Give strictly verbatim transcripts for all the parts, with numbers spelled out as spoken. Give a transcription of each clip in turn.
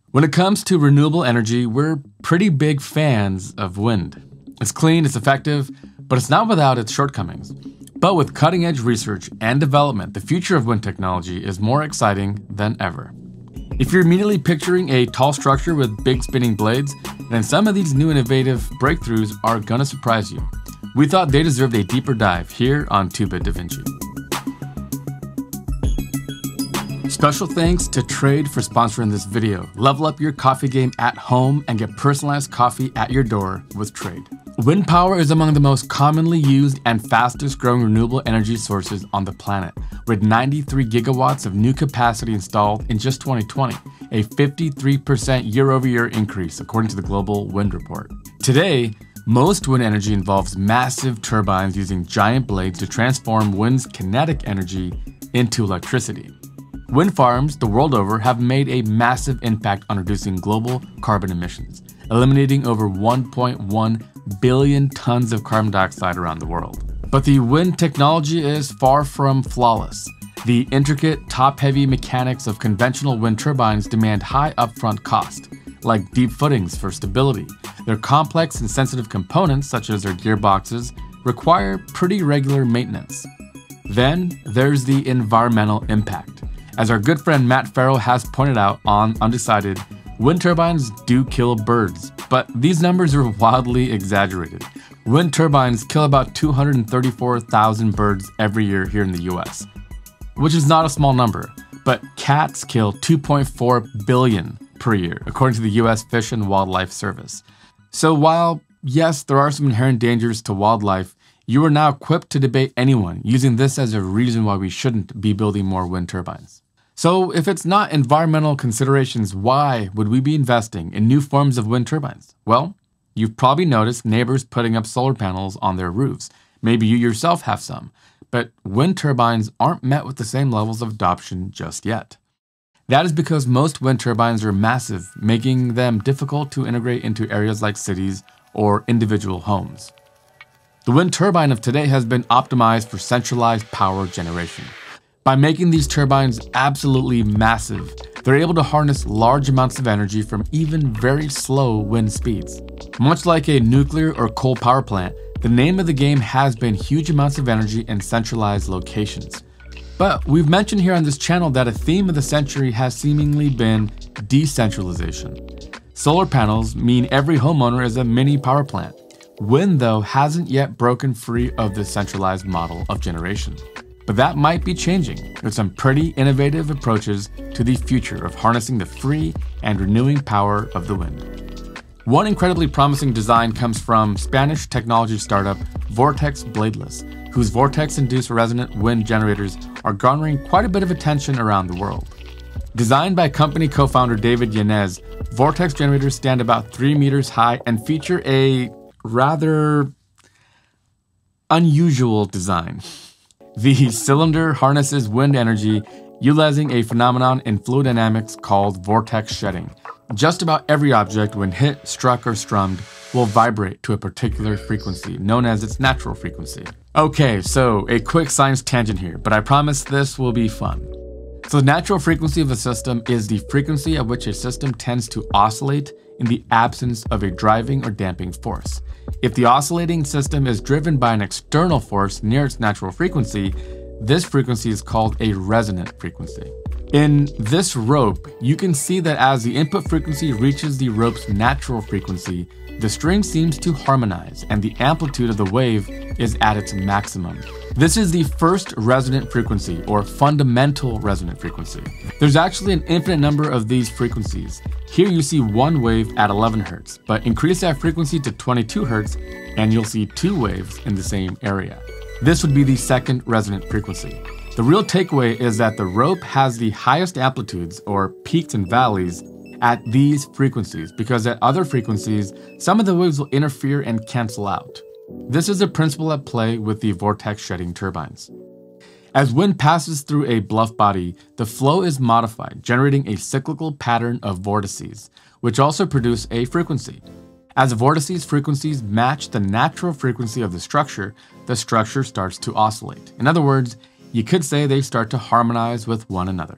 When it comes to renewable energy, we're pretty big fans of wind. It's clean, it's effective, but it's not without its shortcomings. But with cutting-edge research and development, the future of wind technology is more exciting than ever. If you're immediately picturing a tall structure with big spinning blades, then some of these new innovative breakthroughs are gonna surprise you. We thought they deserved a deeper dive here on Two Bit da Vinci. Special thanks to Trade for sponsoring this video. Level up your coffee game at home and get personalized coffee at your door with Trade. Wind power is among the most commonly used and fastest growing renewable energy sources on the planet, with ninety-three gigawatts of new capacity installed in just twenty twenty, a fifty-three percent year-over-year increase according to the Global Wind Report. Today, most wind energy involves massive turbines using giant blades to transform wind's kinetic energy into electricity. Wind farms the world over have made a massive impact on reducing global carbon emissions, eliminating over one point one billion tons of carbon dioxide around the world. But the wind technology is far from flawless. The intricate, top-heavy mechanics of conventional wind turbines demand high upfront cost, like deep footings for stability. Their complex and sensitive components, such as their gearboxes, require pretty regular maintenance. Then there's the environmental impact. As our good friend Matt Farrell has pointed out on Undecided, wind turbines do kill birds, but these numbers are wildly exaggerated. Wind turbines kill about two hundred thirty-four thousand birds every year here in the U S, which is not a small number, but cats kill two point four billion per year, according to the U S Fish and Wildlife Service. So while, yes, there are some inherent dangers to wildlife, you are now equipped to debate anyone using this as a reason why we shouldn't be building more wind turbines. So if it's not environmental considerations, why would we be investing in new forms of wind turbines? Well, you've probably noticed neighbors putting up solar panels on their roofs. Maybe you yourself have some, but wind turbines aren't met with the same levels of adoption just yet. That is because most wind turbines are massive, making them difficult to integrate into areas like cities or individual homes. The wind turbine of today has been optimized for centralized power generation. By making these turbines absolutely massive, they're able to harness large amounts of energy from even very slow wind speeds. Much like a nuclear or coal power plant, the name of the game has been huge amounts of energy in centralized locations. But we've mentioned here on this channel that a theme of the century has seemingly been decentralization. Solar panels mean every homeowner is a mini power plant. Wind, though, hasn't yet broken free of the centralized model of generation. But that might be changing with some pretty innovative approaches to the future of harnessing the free and renewing power of the wind. One incredibly promising design comes from Spanish technology startup Vortex Bladeless, whose vortex-induced resonant wind generators are garnering quite a bit of attention around the world. Designed by company co-founder David Yanez, Vortex generators stand about three meters high and feature a rather unusual design. The cylinder harnesses wind energy utilizing a phenomenon in fluid dynamics called vortex shedding. Just about every object, when hit, struck, or strummed, will vibrate to a particular frequency, known as its natural frequency. Okay, so a quick science tangent here, but I promise this will be fun. So the natural frequency of a system is the frequency at which a system tends to oscillate in the absence of a driving or damping force. If the oscillating system is driven by an external force near its natural frequency, this frequency is called a resonant frequency. In this rope, you can see that as the input frequency reaches the rope's natural frequency, the string seems to harmonize and the amplitude of the wave is at its maximum. This is the first resonant frequency, or fundamental resonant frequency. There's actually an infinite number of these frequencies. Here you see one wave at eleven hertz, but increase that frequency to twenty-two hertz and you'll see two waves in the same area. This would be the second resonant frequency. The real takeaway is that the rope has the highest amplitudes, or peaks and valleys, at these frequencies, because at other frequencies, some of the waves will interfere and cancel out. This is a principle at play with the vortex shedding turbines. As wind passes through a bluff body, the flow is modified, generating a cyclical pattern of vortices, which also produce a frequency. As the vortices frequencies match the natural frequency of the structure, the structure starts to oscillate. In other words, you could say they start to harmonize with one another.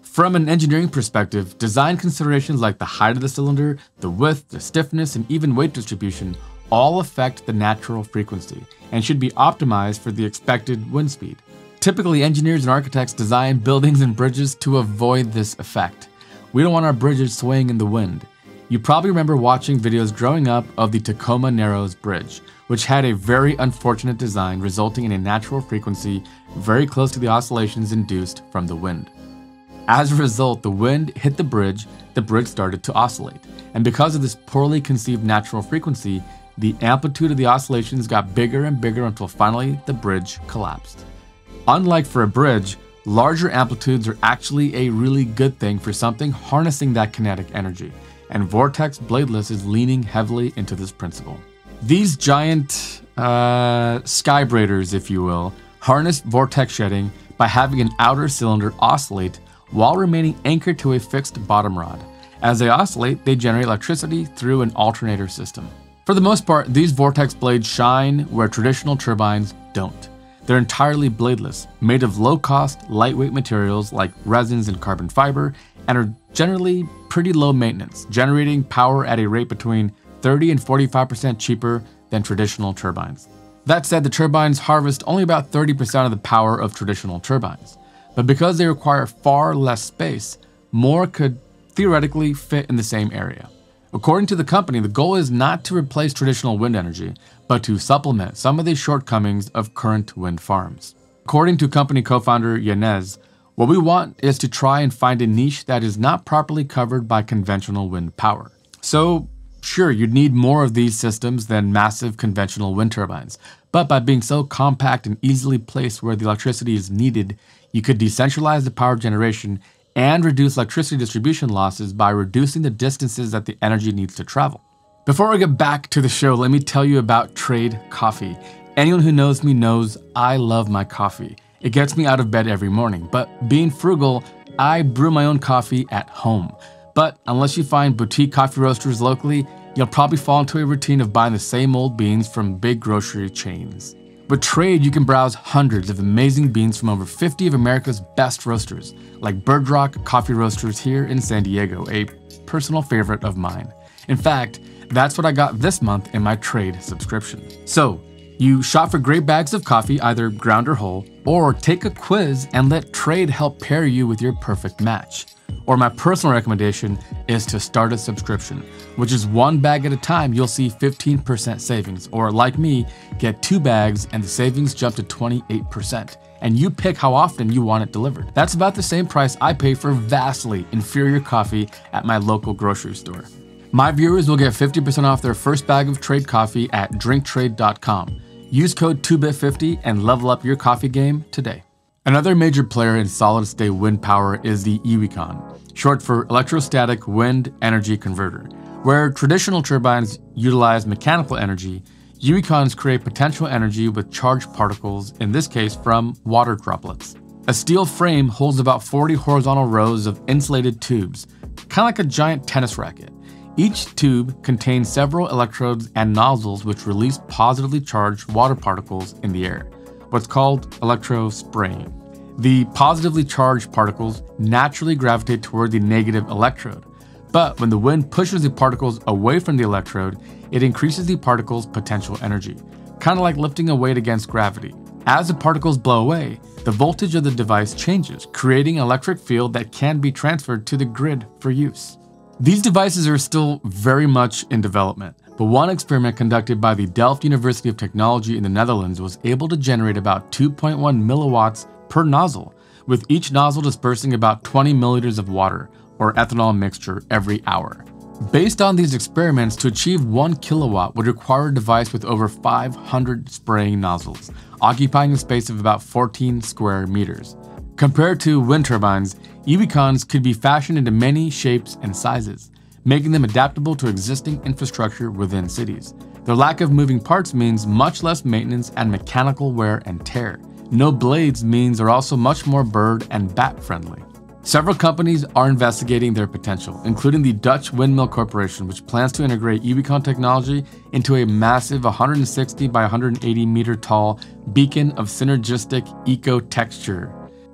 From an engineering perspective, design considerations like the height of the cylinder, the width, the stiffness, and even weight distribution all affect the natural frequency and should be optimized for the expected wind speed. Typically, engineers and architects design buildings and bridges to avoid this effect. We don't want our bridges swaying in the wind. You probably remember watching videos growing up of the Tacoma Narrows Bridge, which had a very unfortunate design resulting in a natural frequency very close to the oscillations induced from the wind. As a result, the wind hit the bridge, the bridge started to oscillate, and because of this poorly conceived natural frequency, the amplitude of the oscillations got bigger and bigger until finally the bridge collapsed. Unlike for a bridge, larger amplitudes are actually a really good thing for something harnessing that kinetic energy, and Vortex Bladeless is leaning heavily into this principle. These giant uh, sky braiders, if you will, harness vortex shedding by having an outer cylinder oscillate while remaining anchored to a fixed bottom rod. As they oscillate, they generate electricity through an alternator system. For the most part, these vortex blades shine where traditional turbines don't. They're entirely bladeless, made of low-cost, lightweight materials like resins and carbon fiber, and are generally pretty low maintenance, generating power at a rate between thirty and forty-five percent cheaper than traditional turbines. That said, the turbines harvest only about thirty percent of the power of traditional turbines. But because they require far less space, more could theoretically fit in the same area. According to the company, the goal is not to replace traditional wind energy, but to supplement some of the shortcomings of current wind farms. According to company co-founder Yanez, what we want is to try and find a niche that is not properly covered by conventional wind power. So, sure, you'd need more of these systems than massive conventional wind turbines, but by being so compact and easily placed where the electricity is needed, you could decentralize the power generation and reduce electricity distribution losses by reducing the distances that the energy needs to travel. Before we get back to the show, let me tell you about Trade Coffee. Anyone who knows me knows I love my coffee. It gets me out of bed every morning, but being frugal, I brew my own coffee at home. But unless you find boutique coffee roasters locally, you'll probably fall into a routine of buying the same old beans from big grocery chains. With Trade, you can browse hundreds of amazing beans from over fifty of America's best roasters, like Bird Rock Coffee Roasters here in San Diego, a personal favorite of mine. In fact, that's what I got this month in my Trade subscription. So, you shop for great bags of coffee, either ground or whole, or take a quiz and let Trade help pair you with your perfect match. Or my personal recommendation is to start a subscription, which is one bag at a time. You'll see fifteen percent savings, or like me, get two bags and the savings jump to twenty-eight percent. And you pick how often you want it delivered. That's about the same price I pay for vastly inferior coffee at my local grocery store. My viewers will get fifty percent off their first bag of Trade coffee at drink trade dot com. Use code two bit fifty and level up your coffee game today. Another major player in solid-state wind power is the EWICON, short for Electrostatic Wind Energy Converter. Where traditional turbines utilize mechanical energy, EWICONs create potential energy with charged particles, in this case from water droplets. A steel frame holds about forty horizontal rows of insulated tubes, kind of like a giant tennis racket. Each tube contains several electrodes and nozzles which release positively charged water particles in the air, what's called electrospraying. The positively charged particles naturally gravitate toward the negative electrode, but when the wind pushes the particles away from the electrode, it increases the particle's potential energy, kind of like lifting a weight against gravity. As the particles blow away, the voltage of the device changes, creating an electric field that can be transferred to the grid for use. These devices are still very much in development, but one experiment conducted by the Delft University of Technology in the Netherlands was able to generate about two point one milliwatts per nozzle, with each nozzle dispersing about twenty milliliters of water, or ethanol mixture, every hour. Based on these experiments, to achieve one kilowatt would require a device with over five hundred spraying nozzles, occupying a space of about fourteen square meters. Compared to wind turbines, EWICONs could be fashioned into many shapes and sizes, making them adaptable to existing infrastructure within cities. Their lack of moving parts means much less maintenance and mechanical wear and tear. No blades means they're also much more bird and bat friendly. Several companies are investigating their potential, including the Dutch Windmill Corporation, which plans to integrate EWICON technology into a massive one hundred sixty by one hundred eighty meter tall beacon of synergistic eco-texture.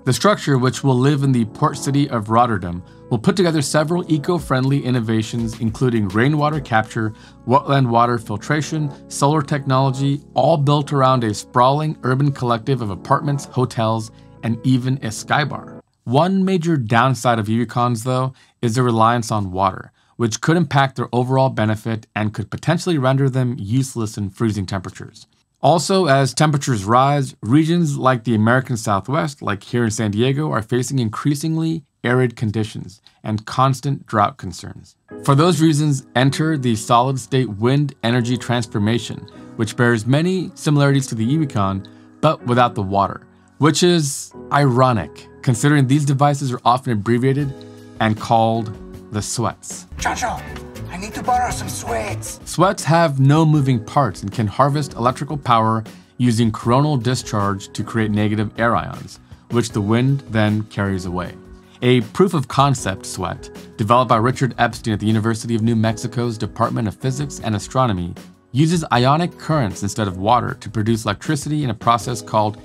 The structure, which will live in the port city of Rotterdam, will put together several eco-friendly innovations including rainwater capture, wetland water filtration, solar technology, all built around a sprawling urban collective of apartments, hotels, and even a skybar. One major downside of Ubicons, though, is the reliance on water, which could impact their overall benefit and could potentially render them useless in freezing temperatures. Also, as temperatures rise, regions like the American Southwest, like here in San Diego, are facing increasingly arid conditions and constant drought concerns. For those reasons, enter the solid-state wind energy transformation, which bears many similarities to the Ubicon, but without the water, which is ironic, considering these devices are often abbreviated and called the sweats. Jojo, I need to borrow some sweats. Sweats have no moving parts and can harvest electrical power using coronal discharge to create negative air ions, which the wind then carries away. A proof-of-concept sweat, developed by Richard Epstein at the University of New Mexico's Department of Physics and Astronomy, uses ionic currents instead of water to produce electricity in a process called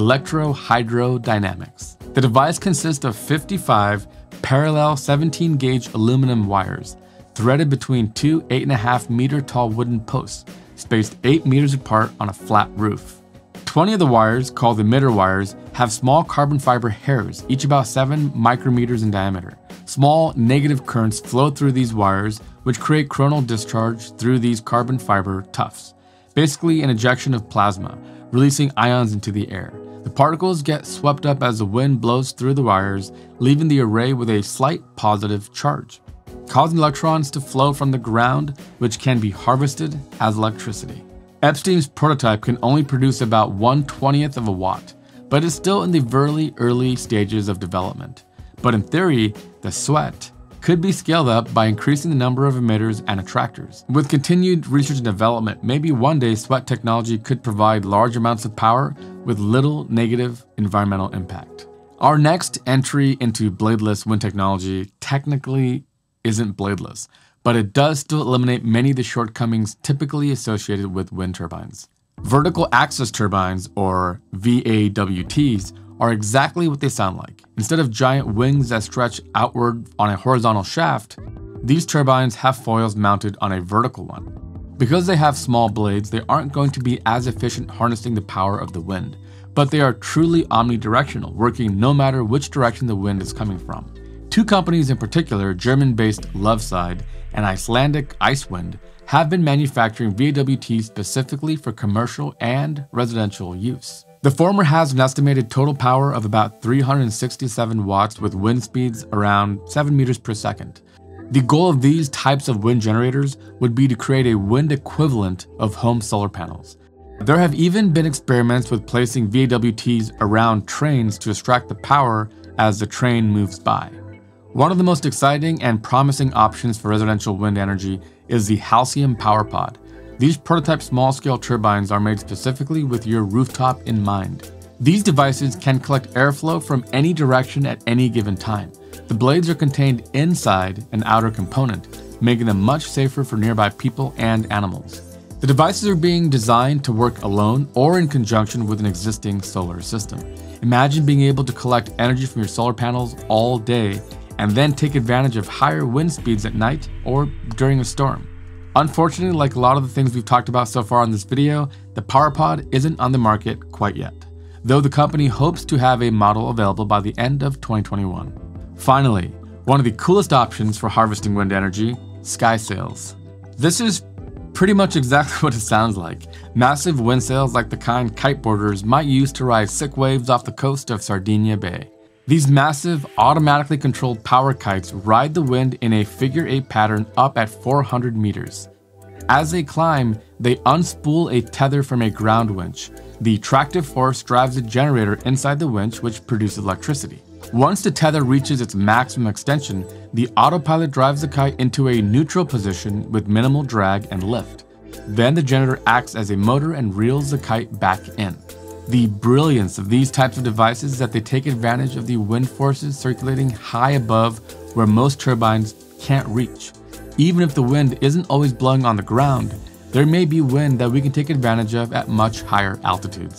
electrohydrodynamics. The device consists of fifty-five parallel seventeen gauge aluminum wires, threaded between two eight point five meter tall wooden posts, spaced eight meters apart on a flat roof. twenty of the wires, called emitter wires, have small carbon fiber hairs, each about seven micrometers in diameter. Small negative currents flow through these wires, which create coronal discharge through these carbon fiber tufts, basically an ejection of plasma, releasing ions into the air. The particles get swept up as the wind blows through the wires, leaving the array with a slight positive charge, causing electrons to flow from the ground, which can be harvested as electricity. Epstein's prototype can only produce about one twentieth of a watt, but is still in the very early stages of development. But in theory, the sweat could be scaled up by increasing the number of emitters and attractors. With continued research and development, maybe one day sweat technology could provide large amounts of power with little negative environmental impact. Our next entry into bladeless wind technology technically isn't bladeless, but it does still eliminate many of the shortcomings typically associated with wind turbines. Vertical axis turbines, or V A W Ts, are exactly what they sound like. Instead of giant wings that stretch outward on a horizontal shaft, these turbines have foils mounted on a vertical one. Because they have small blades, they aren't going to be as efficient harnessing the power of the wind, but they are truly omnidirectional, working no matter which direction the wind is coming from. Two companies in particular, German-based Loveside and Icelandic Icewind, have been manufacturing V A W Ts specifically for commercial and residential use. The former has an estimated total power of about three hundred sixty-seven watts with wind speeds around seven meters per second. The goal of these types of wind generators would be to create a wind equivalent of home solar panels. There have even been experiments with placing V A W Ts around trains to extract the power as the train moves by. One of the most exciting and promising options for residential wind energy is the Halcyon Power Pod. These prototype small-scale turbines are made specifically with your rooftop in mind. These devices can collect airflow from any direction at any given time. The blades are contained inside an outer component, making them much safer for nearby people and animals. The devices are being designed to work alone or in conjunction with an existing solar system. Imagine being able to collect energy from your solar panels all day and then take advantage of higher wind speeds at night or during a storm. Unfortunately, like a lot of the things we've talked about so far in this video, the PowerPod isn't on the market quite yet, though the company hopes to have a model available by the end of twenty twenty-one. Finally, one of the coolest options for harvesting wind energy, sky sails. This is pretty much exactly what it sounds like. Massive wind sails like the kind kiteboarders might use to ride sick waves off the coast of Sardinia Bay. These massive, automatically controlled power kites ride the wind in a figure eight pattern up at four hundred meters. As they climb, they unspool a tether from a ground winch. The tractive force drives a generator inside the winch, which produces electricity. Once the tether reaches its maximum extension, the autopilot drives the kite into a neutral position with minimal drag and lift. Then the generator acts as a motor and reels the kite back in. The brilliance of these types of devices is that they take advantage of the wind forces circulating high above where most turbines can't reach. Even if the wind isn't always blowing on the ground, there may be wind that we can take advantage of at much higher altitudes.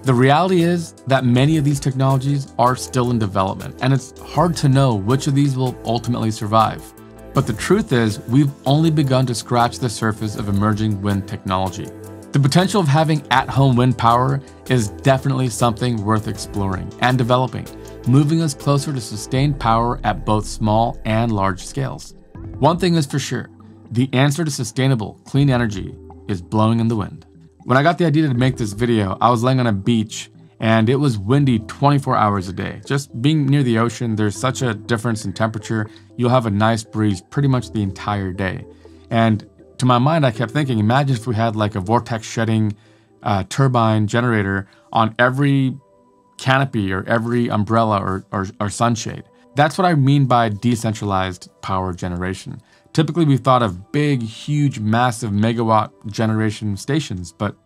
The reality is that many of these technologies are still in development, and it's hard to know which of these will ultimately survive. But the truth is, we've only begun to scratch the surface of emerging wind technology. The potential of having at-home wind power is definitely something worth exploring and developing, moving us closer to sustained power at both small and large scales. One thing is for sure, the answer to sustainable, clean energy is blowing in the wind. When I got the idea to make this video, I was laying on a beach and it was windy twenty-four hours a day. Just being near the ocean, there's such a difference in temperature. You'll have a nice breeze pretty much the entire day. And to my mind, I kept thinking, imagine if we had like a vortex shedding uh, turbine generator on every canopy or every umbrella or, or, or sunshade. That's what I mean by decentralized power generation. Typically, we've thought of big, huge, massive megawatt generation stations, but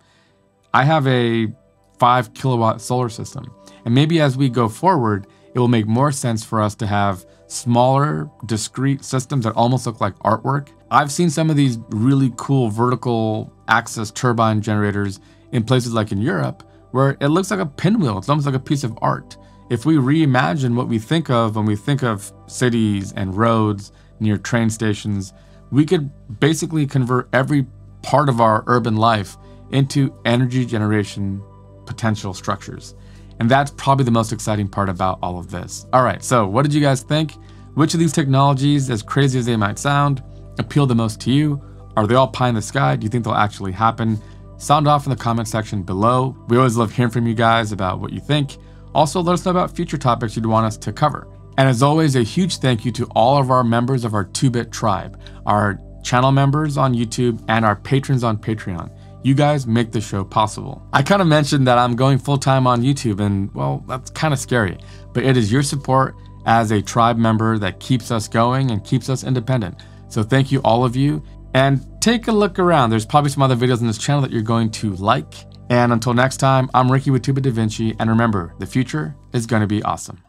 I have a five kilowatt solar system. And maybe as we go forward, it will make more sense for us to have smaller, discrete systems that almost look like artwork. I've seen some of these really cool vertical axis turbine generators in places like in Europe, where it looks like a pinwheel. It's almost like a piece of art. If we reimagine what we think of when we think of cities and roads near train stations, we could basically convert every part of our urban life into energy generation potential structures. And that's probably the most exciting part about all of this. All right, so what did you guys think? Which of these technologies, as crazy as they might sound, appeal the most to you? Are they all pie in the sky? Do you think they'll actually happen? Sound off in the comment section below. We always love hearing from you guys about what you think. Also, let us know about future topics you'd want us to cover. And as always, a huge thank you to all of our members of our Two Bit tribe, our channel members on YouTube, and our patrons on Patreon. You guys make the show possible. I kind of mentioned that I'm going full-time on YouTube, and well, that's kind of scary, but it is your support as a tribe member that keeps us going and keeps us independent. So thank you, all of you, and take a look around. There's probably some other videos on this channel that you're going to like. And until next time, I'm Ricky with Two Bit da Vinci, and remember, the future is going to be awesome.